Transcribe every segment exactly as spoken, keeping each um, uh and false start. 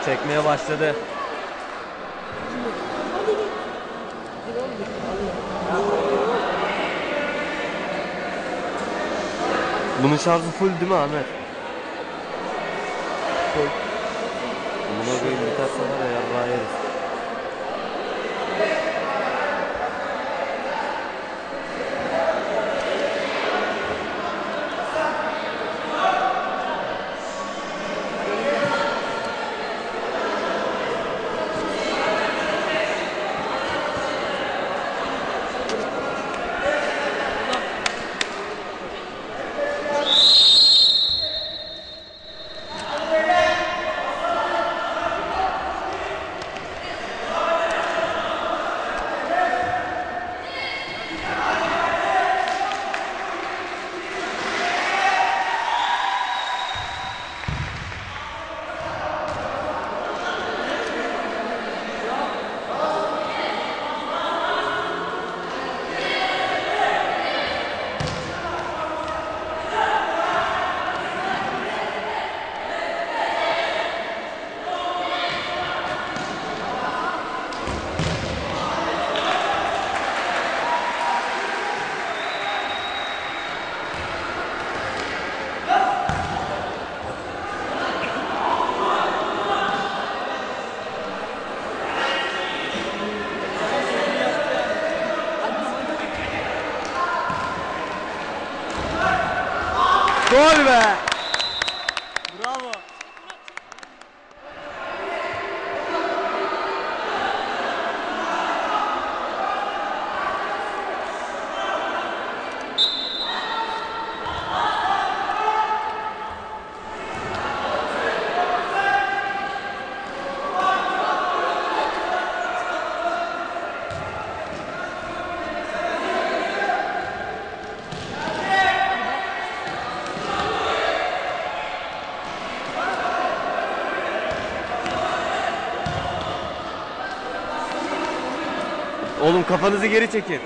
Çekmeye başladı. Bunun şarjı full değil mi Ahmet? Full. Buna koyayım biterse var ya yarrağı yeriz. Gol be! Bravo! Oğlum kafanızı geri çekin.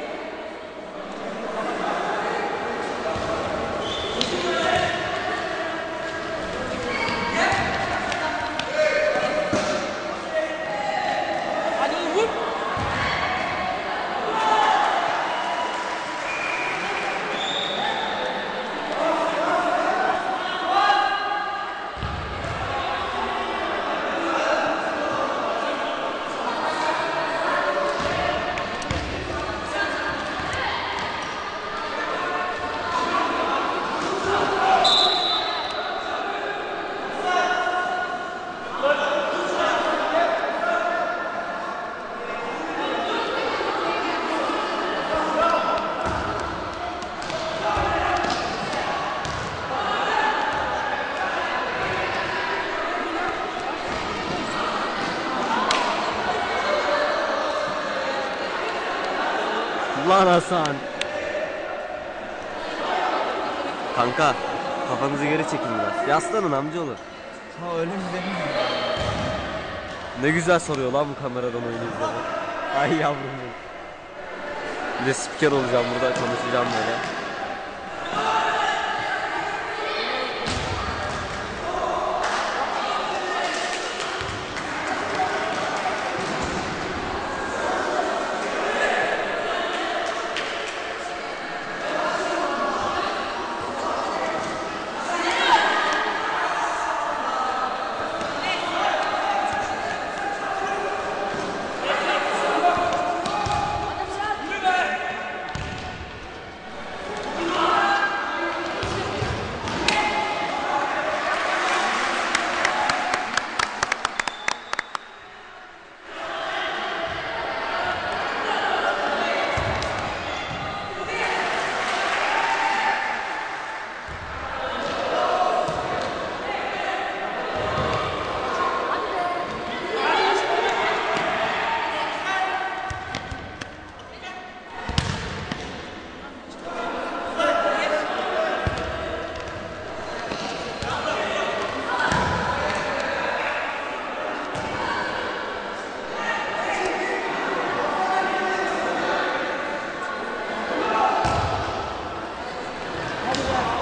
Lan Hasan. Kanka kafanızı geri çekin biraz. Yaslanın amcaoğlu. Ha öyle mi dedim? Ne güzel soruyor lan bu kameradan oyunu izlemek. Ay yavrum benim. Bir de spiker olacağım burada, konuşacağım böyle.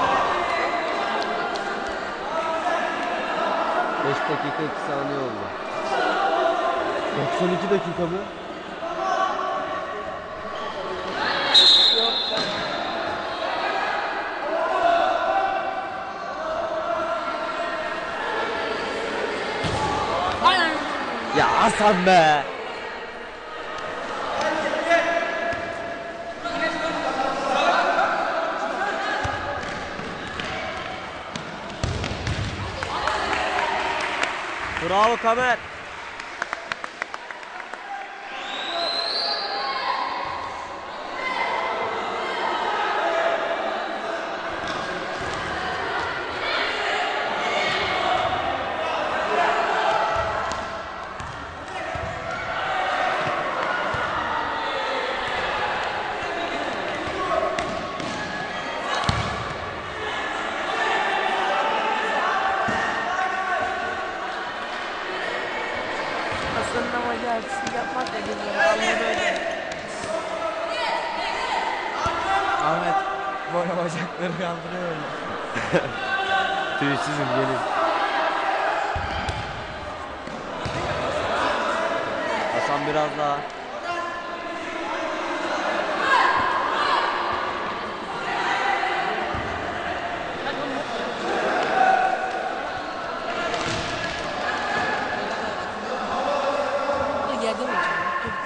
beş dakika iki saniye oldu. doksan iki dakika mı? Ya Hasan be. Bravo Kamer. Hasan'ın amacı artistlik yapmak da geliyor. Vallahi böyle. Ahmet böyle bacakları kaldırıyor öyle. Tüysüzüm gelin. Hasan biraz daha. Yerde mi hocam?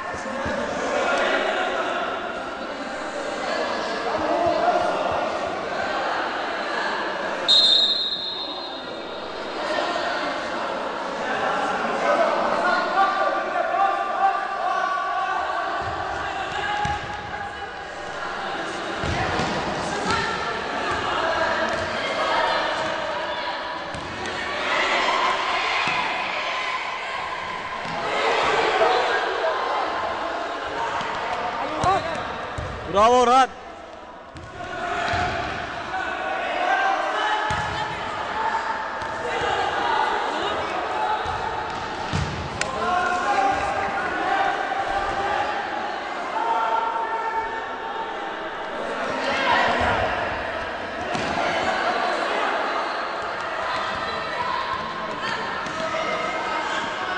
Bravo Orhan.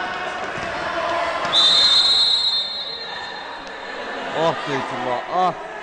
Ah Beytullah ah.